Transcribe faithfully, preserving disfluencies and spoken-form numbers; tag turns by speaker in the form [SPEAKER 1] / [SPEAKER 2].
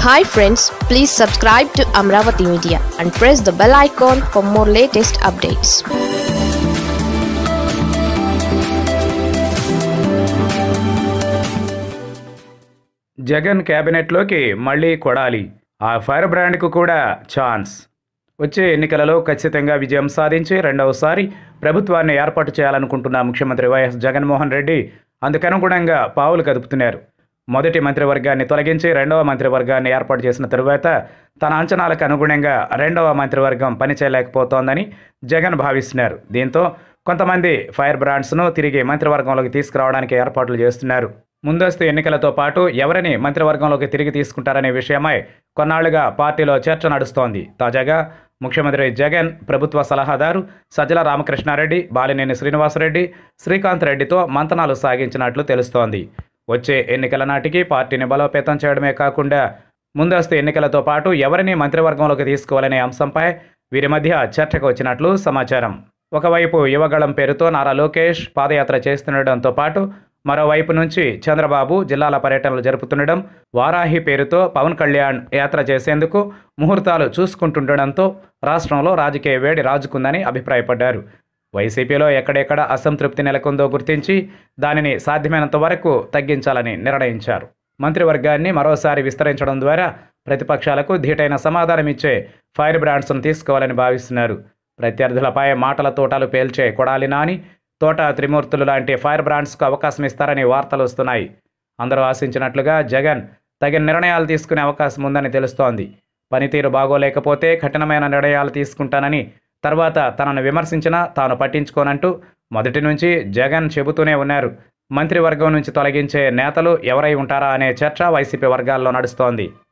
[SPEAKER 1] Hi friends, please subscribe to Amaravathi Media and press the bell icon for more latest updates.
[SPEAKER 2] Jagan క్యాబినెట్లోకి మళ్ళీ కొడాలి. ఆ fire బ్రాండ్కు కూడా chance. వచ్చే ఎన్నికలలో ఖచ్చితంగా విజయం సాధించి రెండవసారి ప్రభుత్వాన్ని ఏర్పాటు చేయాలనుకుంటున్న ముఖ్యమంత్రి వైఎస్ జగన్మోహన్ రెడ్డి అందుకనుగుణంగా పావులు కదుపుతున్నారు. మొదటి మంత్రివర్గాన్ని తొలగించి రెండవ మంత్రివర్గాన్ని ఏర్పాటు చేసిన తరువాత తన అంచనాలకు అనుగుణంగా రెండవ మంత్రివర్గం పనిచేయలేకపోతోందని జగన్ భావిస్తున్నారు. దీంతో కొంతమంది ఫైర్ బ్రాండ్స్ను తిరిగి మంత్రివర్గంలోకి తీసుకురావడానికి ఏర్పాట్లు చేస్తున్నారు. ముందస్తు ఎన్నికలతో పాటు ఎవరిని మంత్రివర్గంలోకి తిరిగి తీసుకుంటారనే విషయమై కొన్నాళ్లుగా పార్టీలో చర్చ నడుస్తోంది. తాజాగా ముఖ్యమంత్రి జగన్ ప్రభుత్వ సలహాదారు సజ్జల రామకృష్ణారెడ్డి, బాలినేని శ్రీనివాసరెడ్డి, శ్రీకాంత్ రెడ్డితో మంతనాలు సాగించినట్లు తెలుస్తోంది. వచ్చే ఎన్నికల నాటికి పార్టీని బలోపేతం చేయడమే కాకుండా ముందస్తు ఎన్నికలతో పాటు ఎవరిని మంత్రివర్గంలోకి తీసుకోవాలనే అంశంపై వీరి మధ్య చర్చకు వచ్చినట్లు సమాచారం. ఒకవైపు యువగళం పేరుతో నారా లోకేష్ పాదయాత్ర చేస్తుండటంతో పాటు మరోవైపు నుంచి చంద్రబాబు జిల్లాల పర్యటనలు జరుపుతుండడం, వారాహి పేరుతో పవన్ కళ్యాణ్ యాత్ర చేసేందుకు ముహూర్తాలు చూసుకుంటుండడంతో రాష్ట్రంలో రాజకీయ వేడి రాజుకుందని అభిప్రాయపడ్డారు. వైసీపీలో ఎక్కడెక్కడ అసంతృప్తి నెలకొందో గుర్తించి దానిని సాధ్యమైనంత వరకు తగ్గించాలని నిర్ణయించారు. మంత్రివర్గాన్ని మరోసారి విస్తరించడం ద్వారా ప్రతిపక్షాలకు ధీటైన సమాధానమిచ్చే ఫైర్ బ్రాండ్స్ను తీసుకోవాలని భావిస్తున్నారు. ప్రత్యర్థులపై మాటల తోటలు పేల్చే కొడాలి నాని, తోట త్రిమూర్తులు లాంటి ఫైర్ బ్రాండ్స్కు అవకాశం ఇస్తారని వార్తలు వస్తున్నాయి. అందరూ ఆశించినట్లుగా జగన్ తగిన నిర్ణయాలు తీసుకునే అవకాశం ఉందని తెలుస్తోంది. పనితీరు బాగోలేకపోతే కఠినమైన నిర్ణయాలు తీసుకుంటానని, తర్వాత తనను విమర్శించినా తాను పట్టించుకోనంటూ మొదటి నుంచి జగన్ చెబుతూనే ఉన్నారు. మంత్రివర్గం నుంచి తొలగించే నేతలు ఎవరై ఉంటారా అనే చర్చ వైసీపీ వర్గాల్లో నడుస్తోంది.